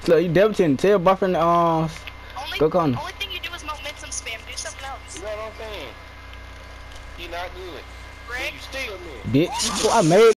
Look, you debuting. Tell boyfriend go con. Only thing you do is momentum spam. Do something else. You know what I'm saying? He not good. Rick? You still me. Bitch. Well, I made